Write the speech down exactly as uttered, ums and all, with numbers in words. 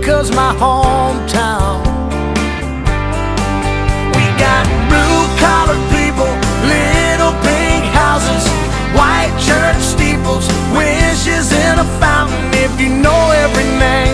America's my hometown. We got blue-collar people, little pink houses, white church steeples, wishes in a fountain. If you know every name